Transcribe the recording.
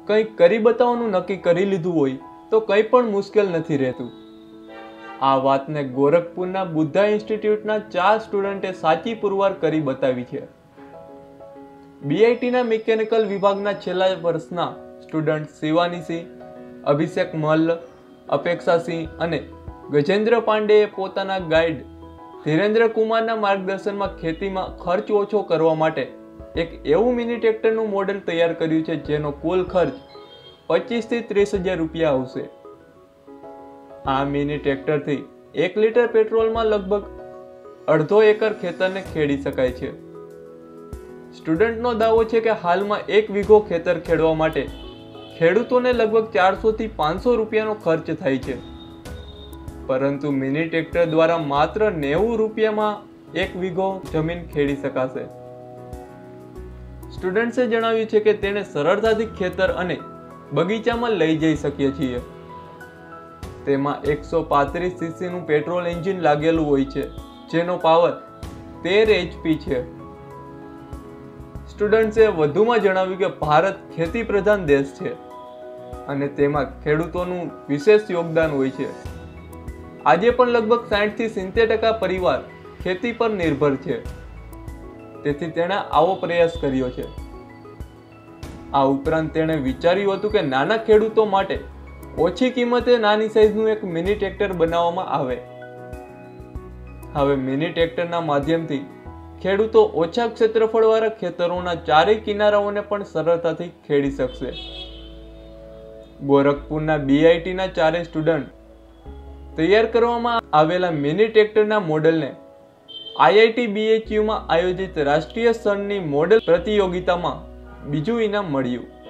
કંઈક કરી બતાવવાનું નક્કી કરી લીધું હોય તો કંઈ પણ મુશ્કેલ નથી રહેતું. આ વાતને ગોરખપુરના બુદ્ધા ઇન્સ્ટિટ્યૂટના 4 સ્ટુડન્ટે સાચી પુરવાર કરી બતાવી છે. બીઆઈટીના મિકેનિકલ વિભાગના છેલ્લા વર્ષના સ્ટુડન્ટ શિવાની સિંહ, અભિષેક મલ્લ, અપેક્ષા સિંહ અને ગજેન્દ્ર પાંડેએ પોતાના ગાઈડ ધીરેન્દ્ર કુમારના માર્ગદર્શનમાં ખેતીમાં ખર્ચ ઓછો કરવા માટે એક એવું મિની ટ્રેક્ટરનું મોડેલ તૈયાર કર્યું છે જેનો કુલ ખર્ચ 25 થી 30,000 રૂપિયા આવશે. આ મિની ટ્રેક્ટરથી 1 લીટર પેટ્રોલમાં લગભગ અડધો એકર ખેતરને ખેડી શકાય છે. સ્ટુડન્ટનો દાવો છે કે હાલમાં 1 વીઘો ખેતર ખેડવા માટે ખેડૂતોને લગભગ 400 થી 500 રૂપિયાનો ખર્ચ થાય છે, પરંતુ મિની ટ્રેક્ટર દ્વારા માત્ર 90 રૂપિયામાં 1 વીઘો જમીન ખેડી શકાશે. સ્ટુડન્ટ્સે જણાવ્યું છે કે તેને સરળતાથી ખેતર અને બગીચામાં લઈ જઈ શકીએ છીએ. તેમાં 135 સીસીનું પેટ્રોલ એન્જિન લાગેલું હોય છે જેનો પાવર 13 HP છે. સ્ટુડન્ટ્સે વધુમાં જણાવ્યું કે ભારત ખેતી પ્રધાન દેશ છે અને તેમાં ખેડૂતોનું વિશેષ યોગદાન હોય છે. આજે પણ લગભગ 60 થી 70% પરિવાર ખેતી પર નિર્ભર છે, તેથી તેણે આવો પ્રયાસ કર્યો છે. આ ઉપરાંત તેણે વિચાર્યું હતું કે નાના ખેડૂતો માટે ઓછી કિંમતે નાની સાઈઝનું એક મિની ટ્રેક્ટર બનાવવામાં આવે. હવે મિની ટ્રેક્ટરના માધ્યમથી ખેડૂતો ઓછા ક્ષેત્રફળવાળા ખેતરોના ચારેય કિનારાઓને પણ સરળતાથી ખેડી શકશે. ગોરખપુરના બીઆઈટીના 4 સ્ટુડન્ટ તૈયાર કરવામાં આવેલા મિની ટ્રેક્ટરના મોડેલને આઈઆઈટી BHUમાં આયોજિત રાષ્ટ્રીય સ્તરની મોડેલ પ્રતિયોગિતામાં બીજું ઇનામ મળ્યું.